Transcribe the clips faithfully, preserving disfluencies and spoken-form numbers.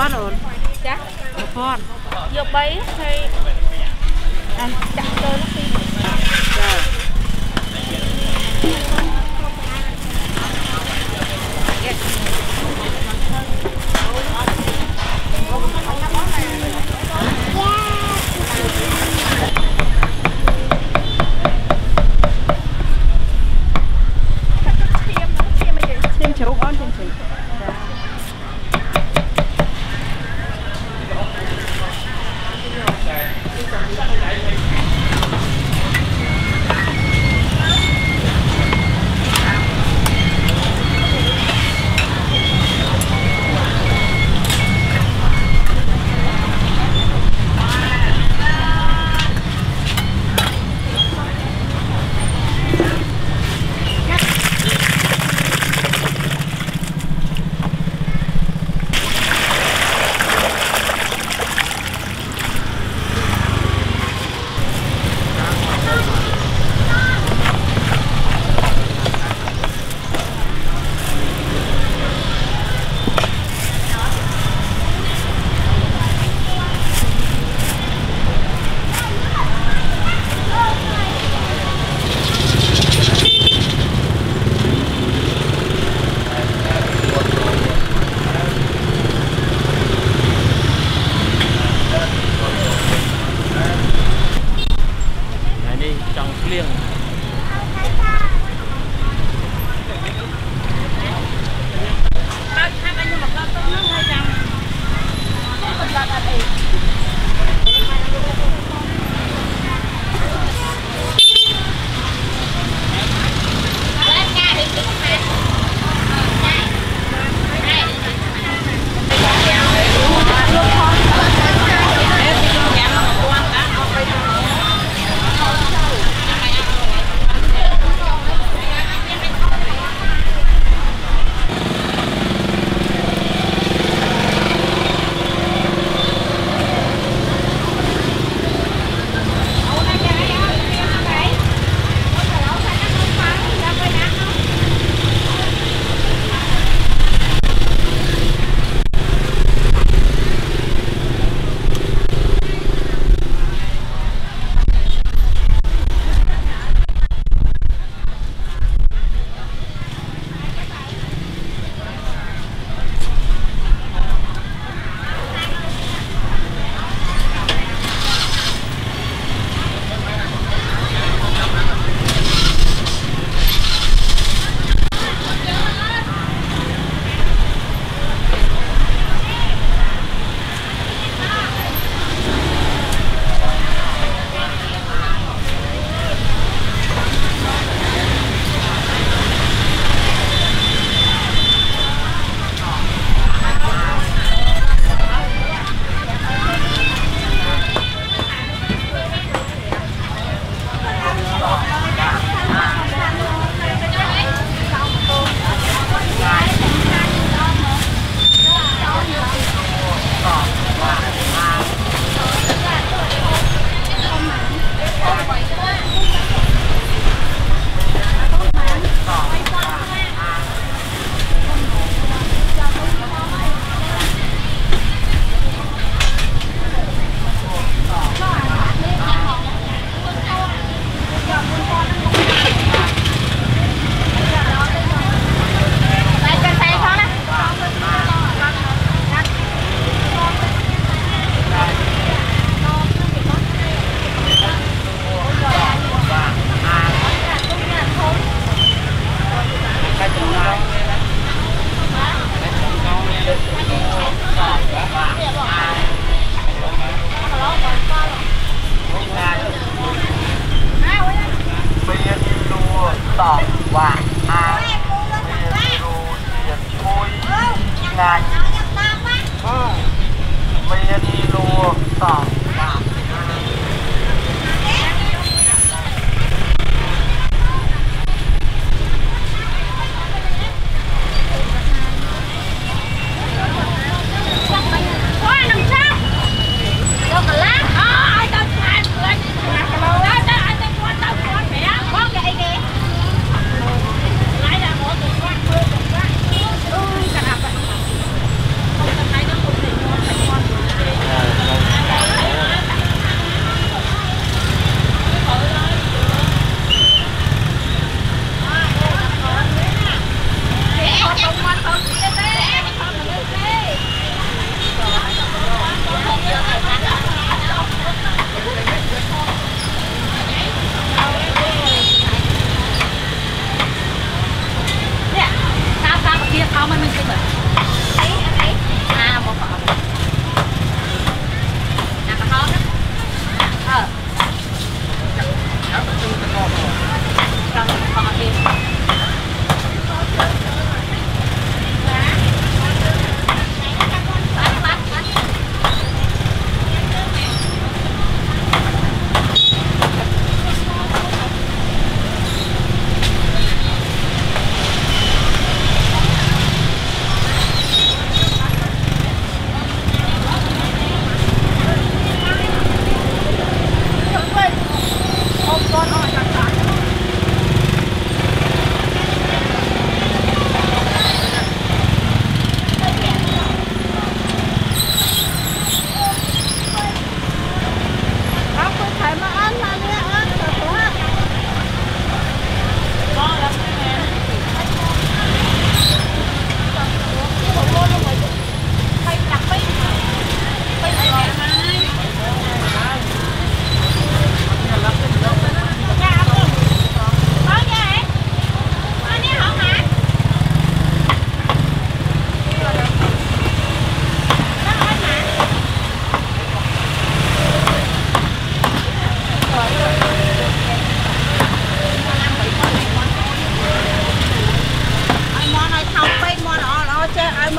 phon rồi. Dạ. Một phon. Vô bấy hay anh chặt tôi nó đi. Dạ. Thêm chấu con thêm chấu.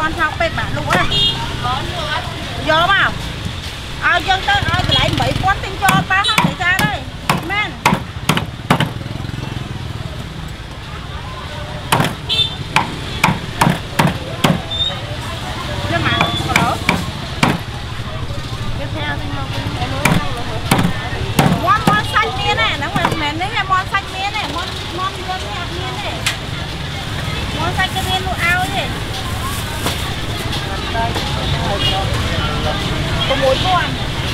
món học bếp bạn luôn á do mà ai dân tới ai lại bảy quán tinh cho ba không để ra đây men nhưng mà có tiếp theo thì món món xanh miên này nó mà mền đấy là món xanh miên này món món miên này miên này món xanh cái miên luôn ao gì có muối con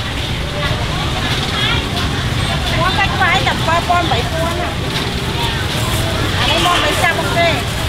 món xanh phải đặt ba con bảy con à đây món bảy trăm ok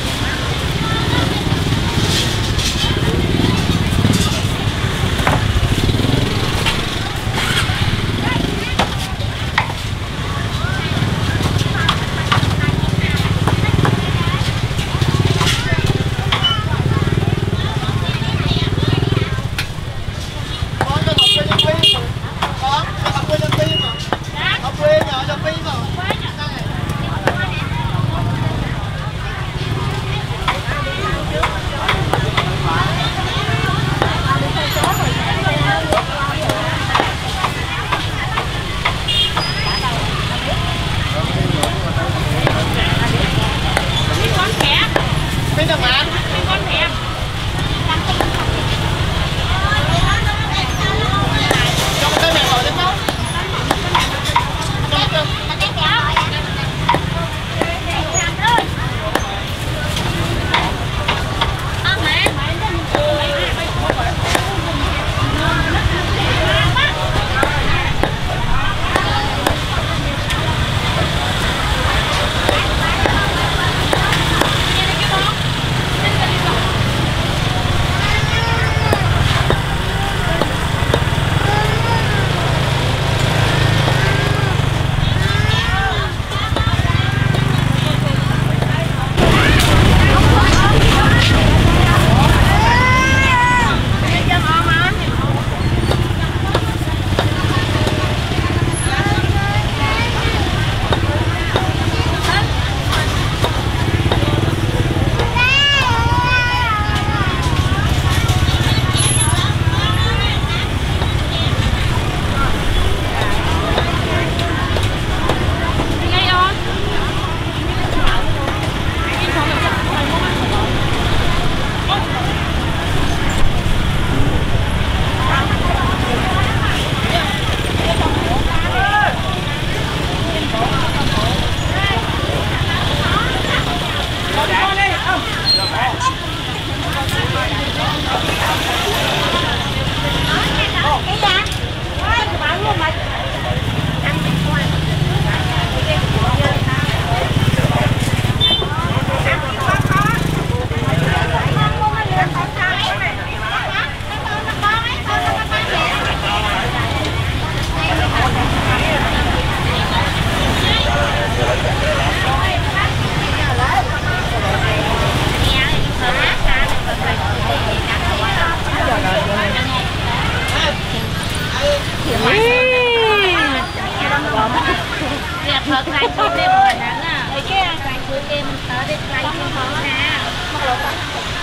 Thật ra chụp đêm rồi nắng à. Đấy kia, cái cuối đêm tới đây cái chụp nó nè. Mặc lỗ quá.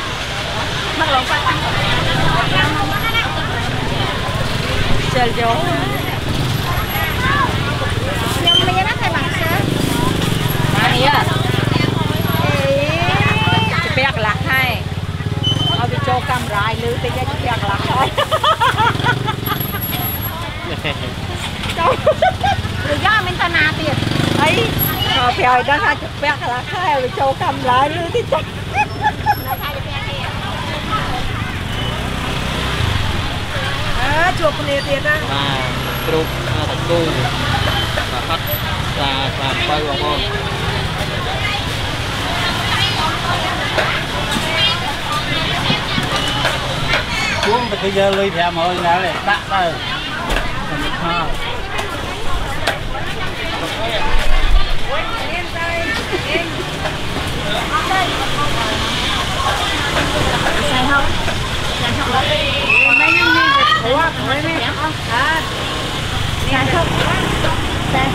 Mặc lỗ quá. Chờ vô. Nhưng mà nó thay bằng sớm. Này á. Chụp bẹc lạc hay.เอาไปโชว์กำไรหรือไปแยกแยกหลักเลยหรือย่าเป็นตนาเตียดไอ้ขอเพียวด้านข้างจะแปะหลักให้ไปโชว์กำไรหรือที่จับเออจูบคนเดียวเตียดนะมากรุบมาตะกูมาพัดปลาปลาไปหัวพ่อxuống từ giờ lui theo mọi người này đã đây còn một hai sai không sai không mấy nhân viên của mấy mấy à sai không sai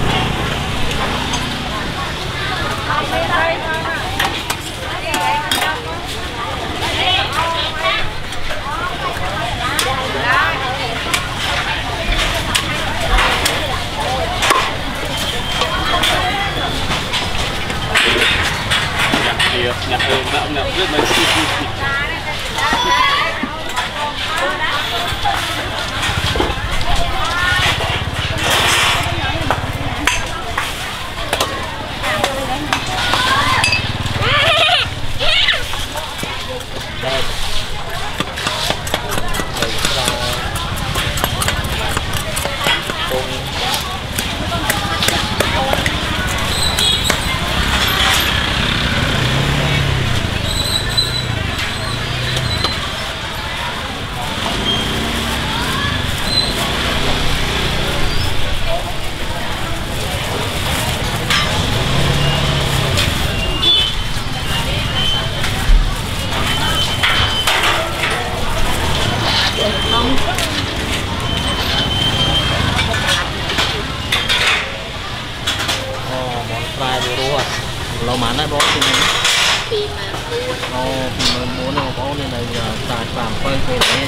เรามาได้บล็อกจริงไหมปีมาพูดอ๋อปีมันม้วนเราบล็อกในในตาสามเปิ้ลเป็นนี้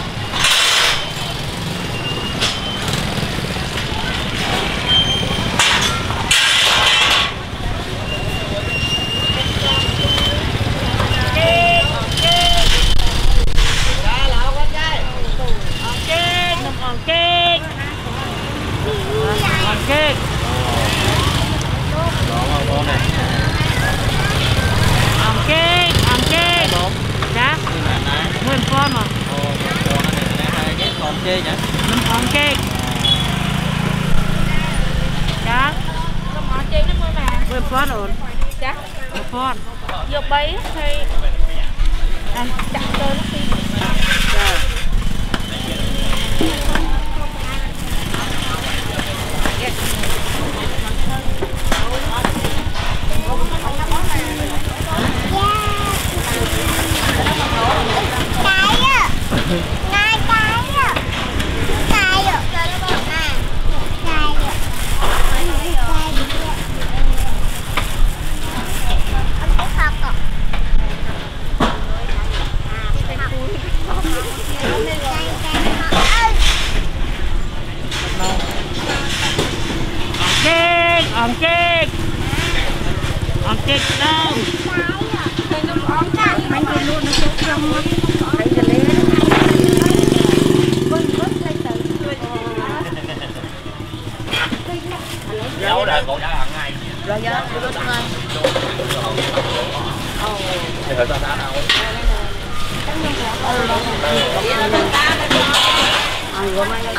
chơi nhá nấm con chơi chắc nấm con chơi nó mới mà vừa phun rồi chắc vừa phun vừa bay thì anh chặt tôi nó đi ăn chết ăn chết đâu mấy cái luôn nó chết không thấy cái lên dấu là cậu đã ăn ngay rồi giờ tôi ăn ngay thì phải ta đá đâu ăn rồi mai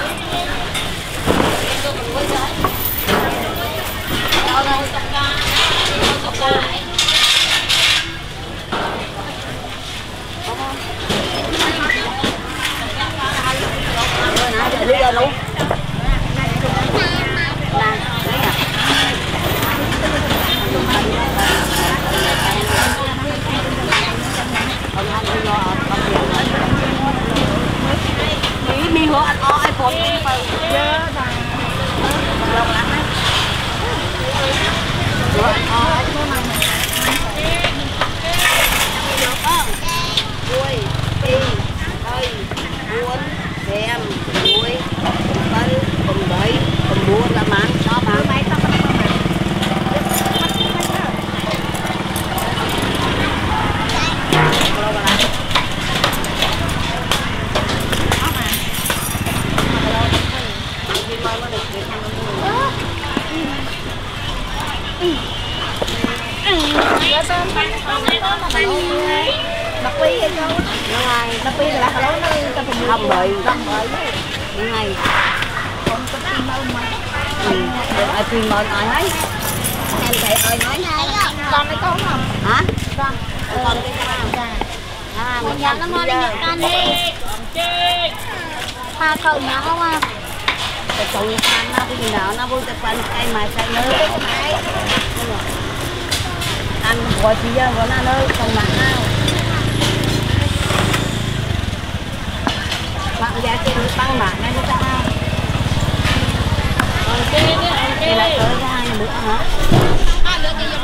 đi ra luôn mi hứa anh o iPhone đuôi đi đây buôn xem đuôi bánh cùng bảy cùng buôn là bán cho bán mấy tao đặc quy hay không? Ngày đặc quy là lâu nơi ta phải không đợi không đợi những ngày không có tin đâu mà ai tin mời ai ấy em thấy ơi nói này con mấy con không hả con con cái sao à mình nhắm nó mời đi con đi pha khâu nhỏ không à cái con ăn nó cái gì nào nó vui tập ăn cây mà cây nữa ăn gọi chị giờ gọi nó ơi không nặng nào bạn giá trên tăng bảng này người ta ok ok đây là tới ra hai bữa hả à được cái gì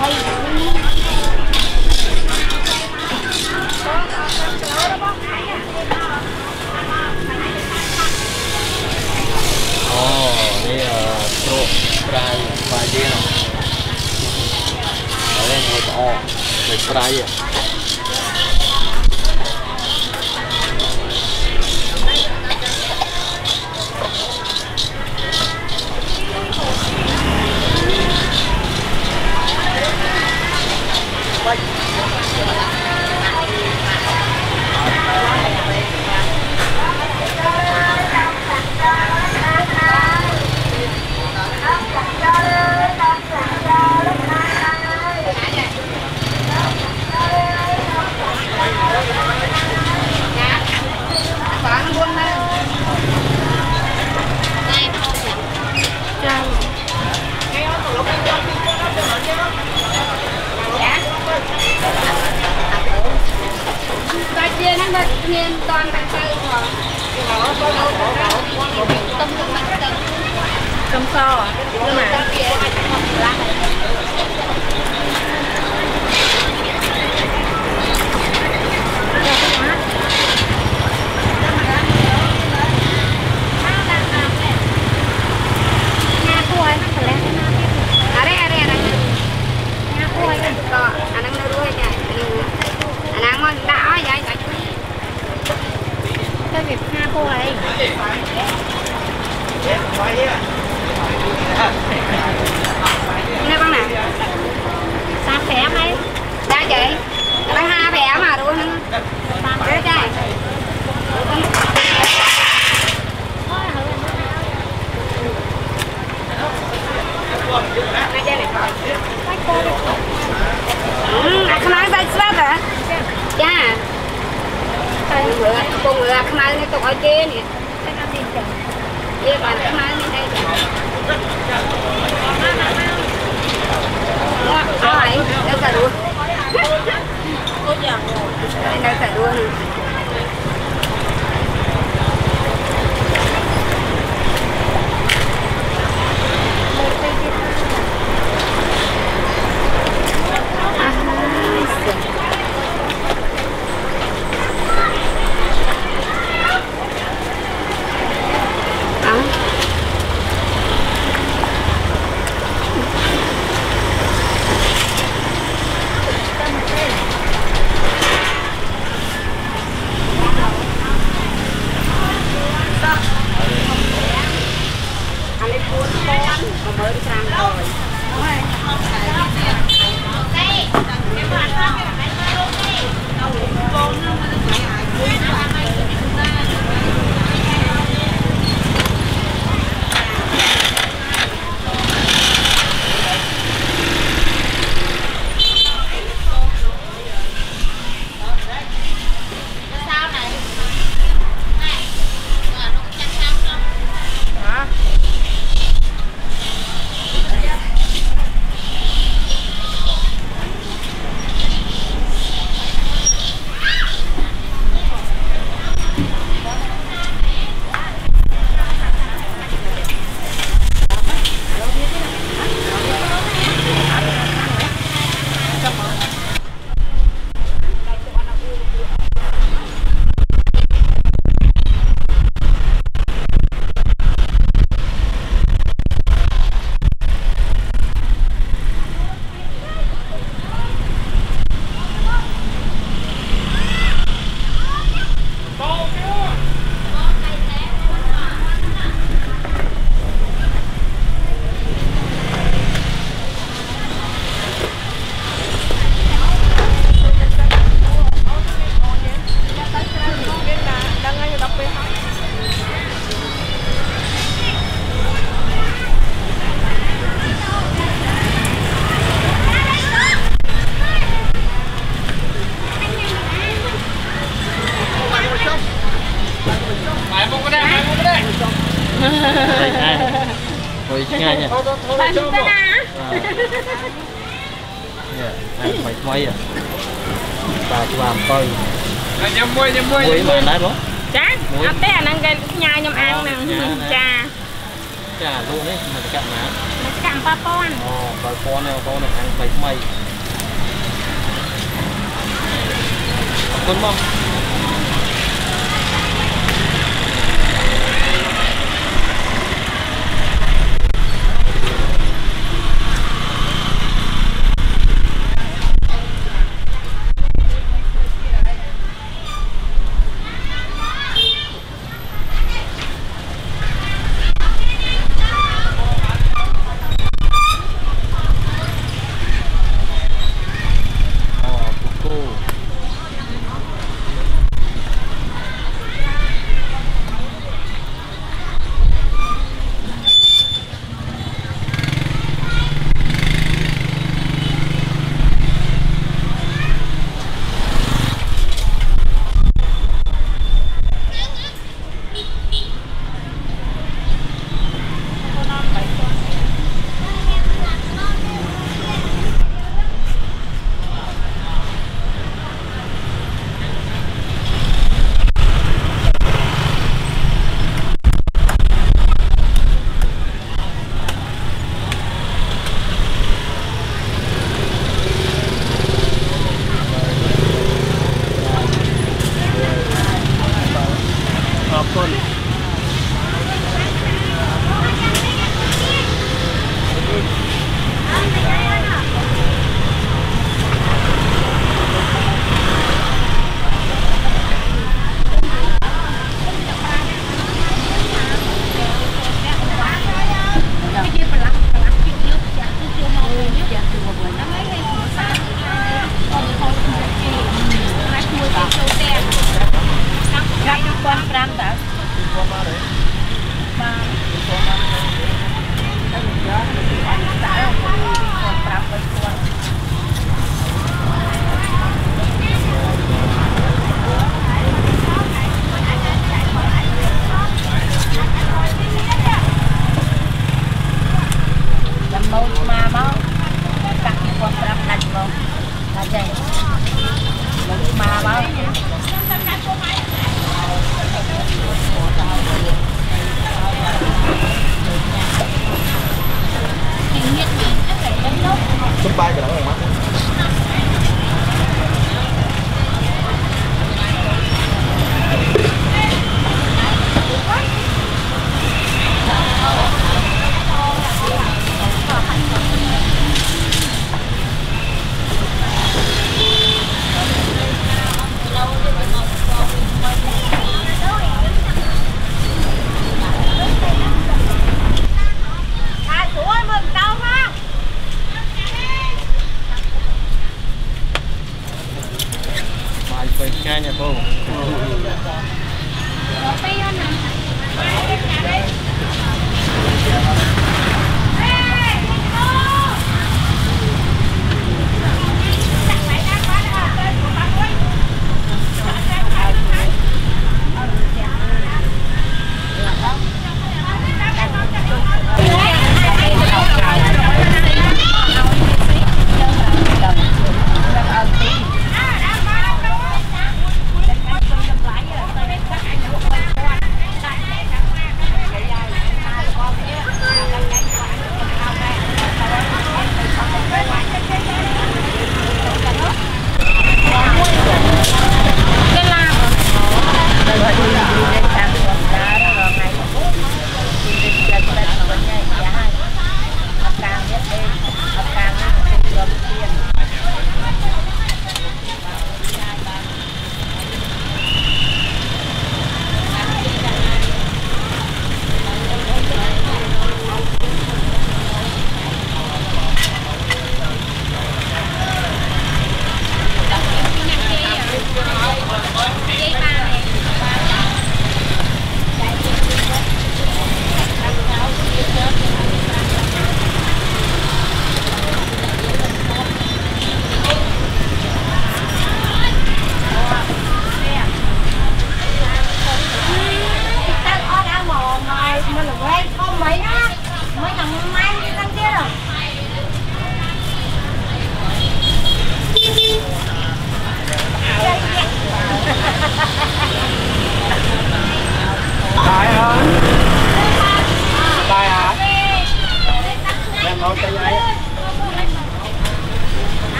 Ồ, đây là trộn fry và dê nào. Đây là một ổ để fry ạ. Nhiên toàn bằng cây mà cơm so à? Nhưng mà nè con nè sao phẻ mấy ra chị đang hai phẻ mà luôn để trai không nói tay sweat hả cha cùng ngựa cùng ngựa không nói cái tụi ở trên nè vậy bạn không nói lên đây ai đâu cả luôn đâu cả luôn Ôi ngay nha. Bạn tên à? Ăn mày quay à. Bà làm coi. Nhâm muối nhâm muối. Muối mà nãy bố. Chá. Ở té anh ăn cái nhai nhâm ăn nè. Cha. Chà luôn đấy, mà cặn má. Chẳng ba con. Ồ, ba con này con này ăn bánh mày. Con mong.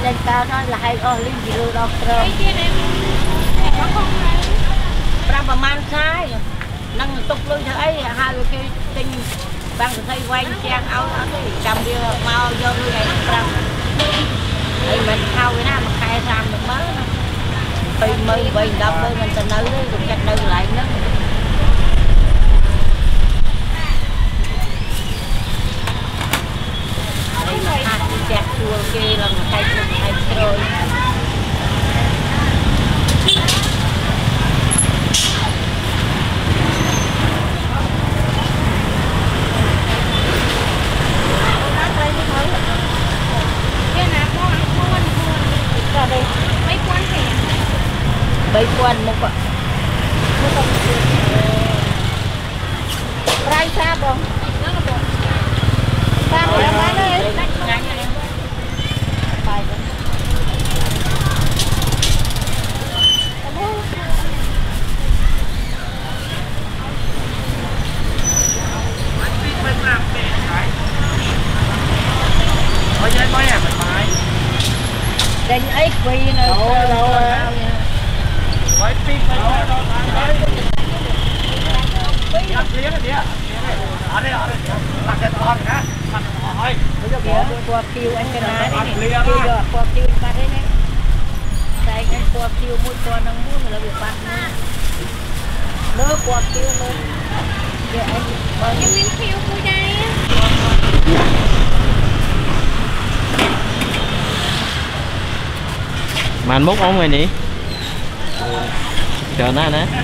lên cao thôi là hay ở lên gì luôn đâu rồi ra mà man sai năng tục luôn cho ấy hai cái tinh bằng xây quanh trang áo đó thì cầm đi mau vô người này rằng thì mình thao cái nào mà khai làm được mới tùy mười bình đồng mười mình tình nữ cũng chặt nữ lại nữa chặt chua kia là một cây một cây rồi bảy quân một quả rai xa bông xa bông bán đây đánh ấy quỳ nữa đâu đâu Quay phim này đó đó đấy. Đi ăn tiếng đi. Ở đây ở đây. Đặt cái con hả? Đặt hỏi. bây giờ kìa qua kêu anh cái này này. Kêu giờ qua kêu bắt đấy nè. Đây cái qua kêu mũi qua nang mũi là việc bắt nữa. Đỡ qua kêu luôn. Giờ anh bao nhiêu miếng kêu mũi đây. Mà anh múc ống rồi nhỉ? Chờ nó nè.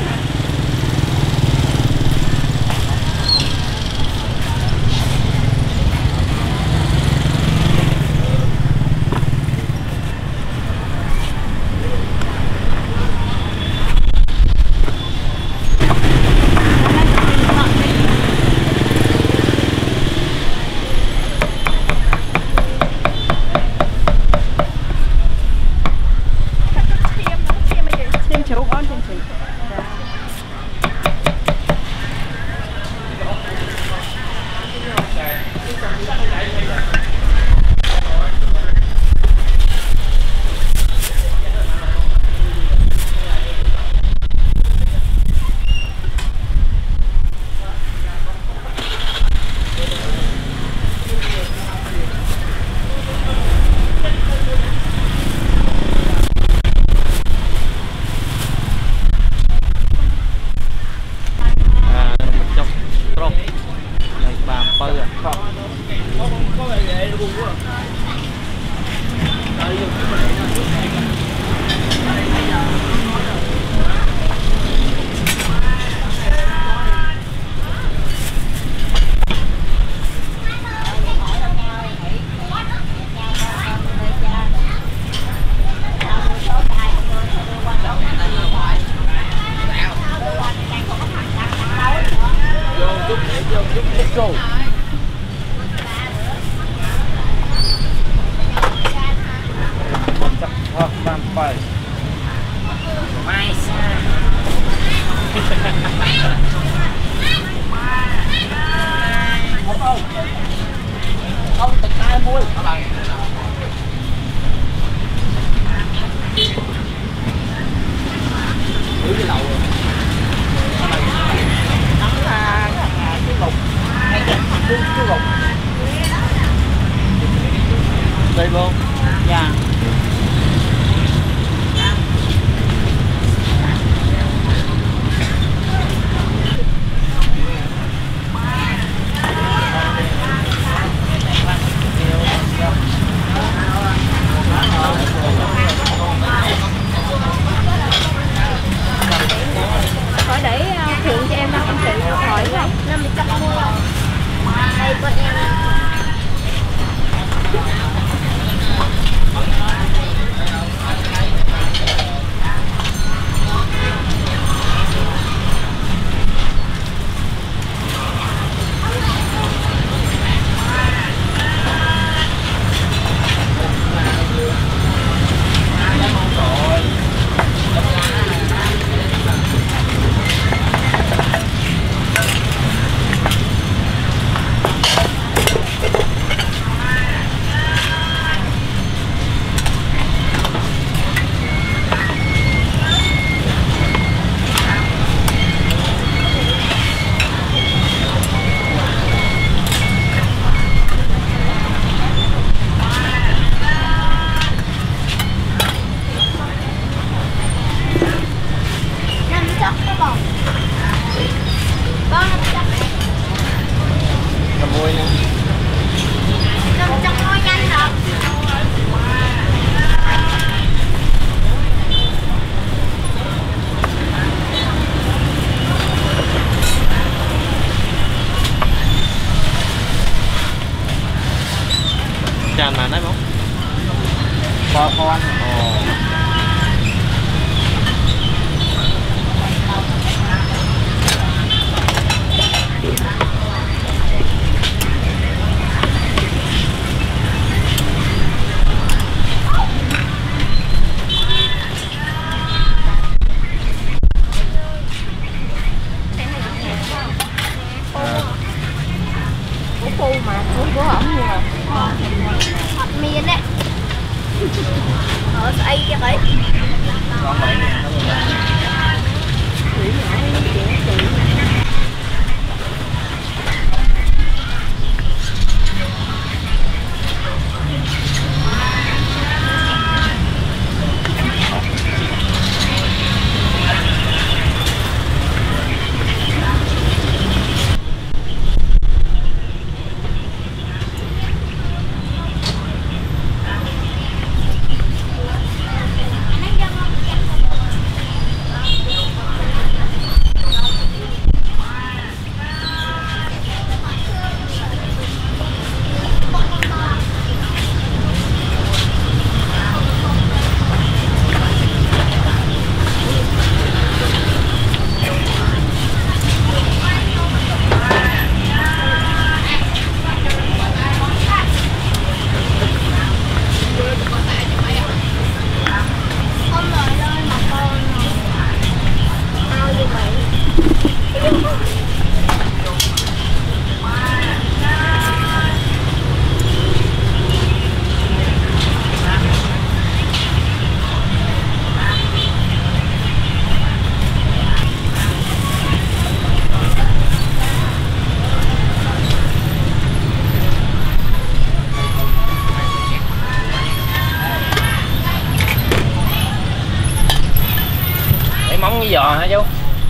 móng giò hả chú?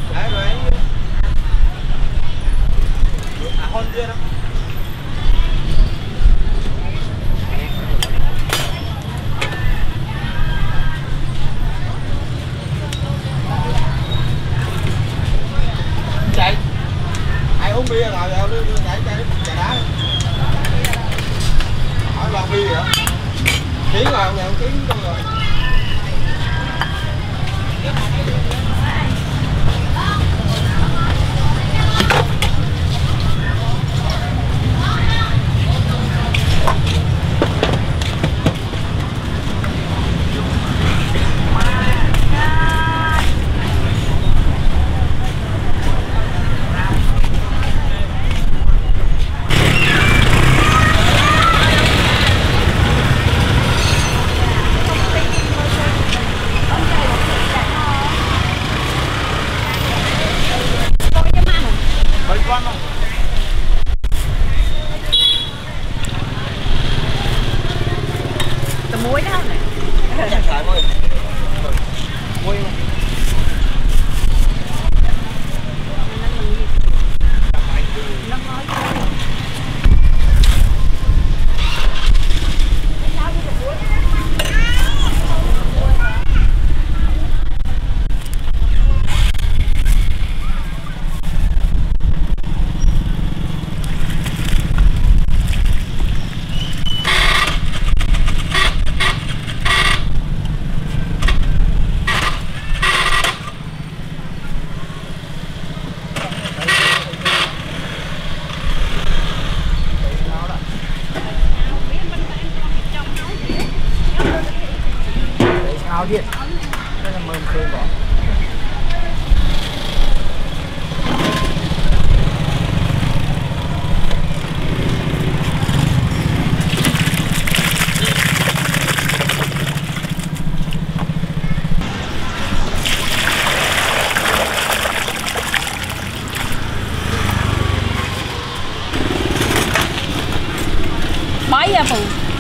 Chạy ai uống bia rồi rồi đưa chạy chạy chạy đá hỏi bao bia vậy tiếng rồi không tiếng không rồi. Muối đó này. Chắc xài muối. Muối. Áo điện. Đây là mờn khơi bỏ. Mấy à phụ?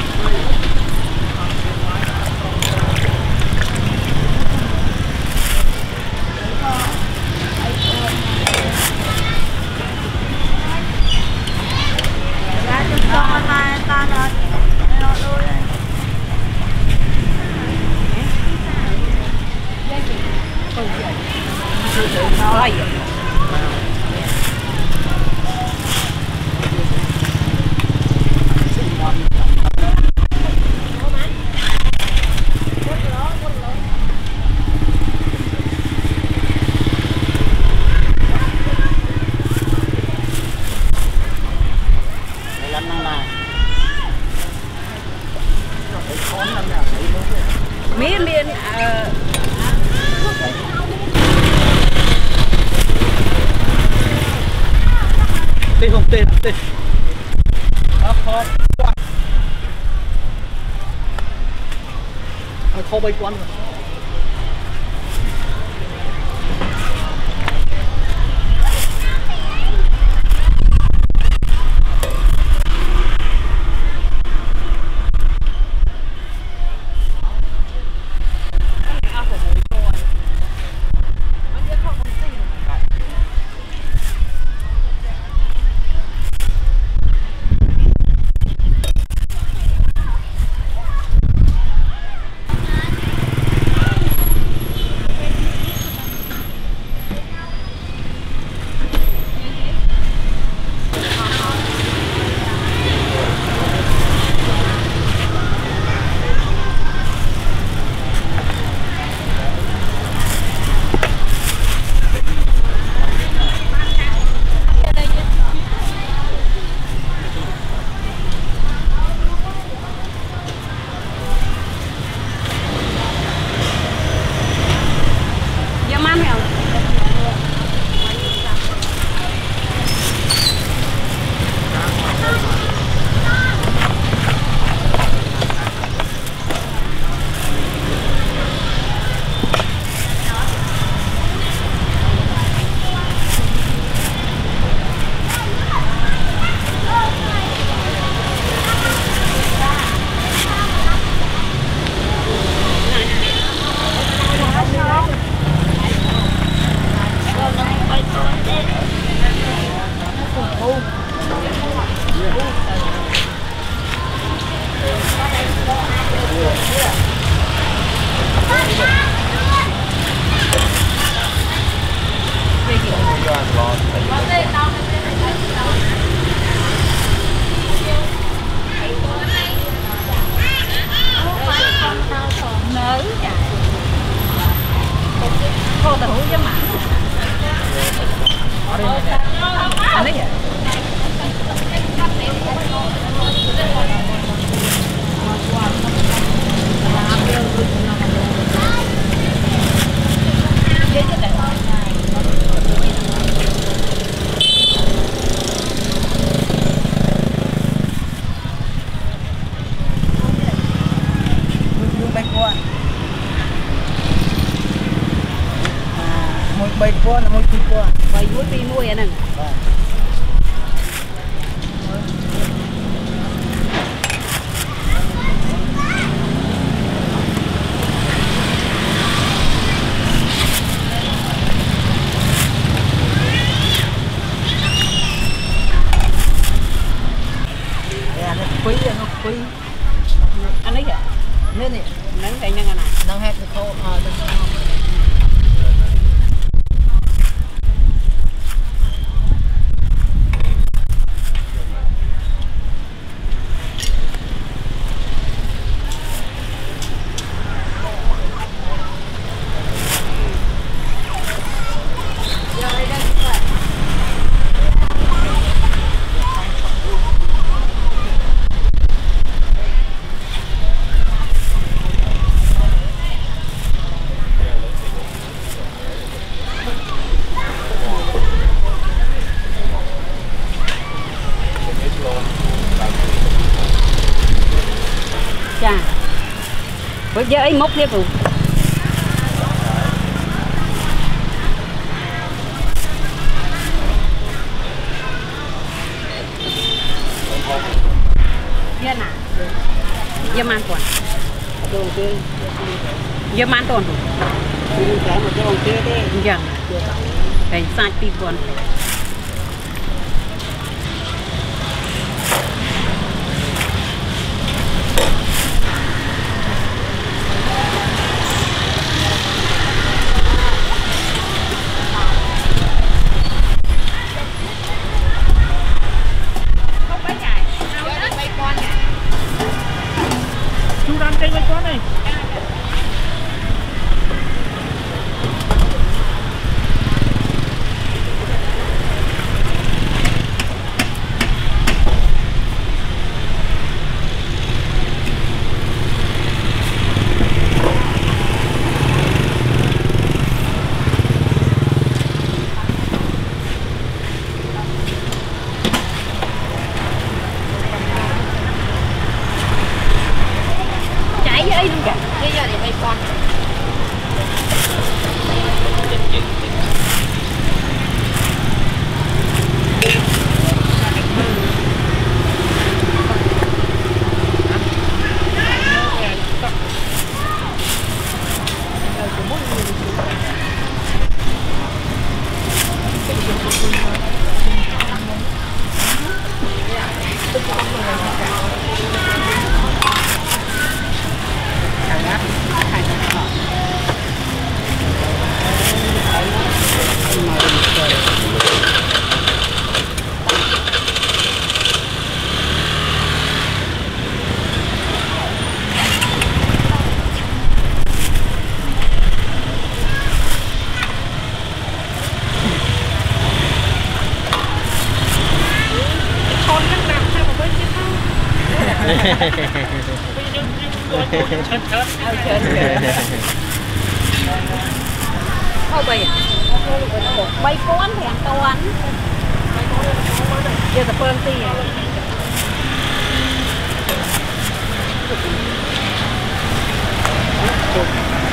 Rồi. Miên miên ờ Tên không tên tên. Nó khó quá. Nó khó bay quán rồi. tô tàu hũ chứ mà anh ấy vậy bay qua nó đi qua bay mũi pi mũi anh nè quý nó quý anh ấy vậy nên này nắng cái nhân này năng hết thì khô ờ chà bây giờ ấy mốc tiếp rồi giờ nè giờ man tuần giờ man tuần rồi cái một cái vòng kia đấy giờ cái sai pi tuần Thôi bây bay con thì ăn tàu ăn giờ tập phương ti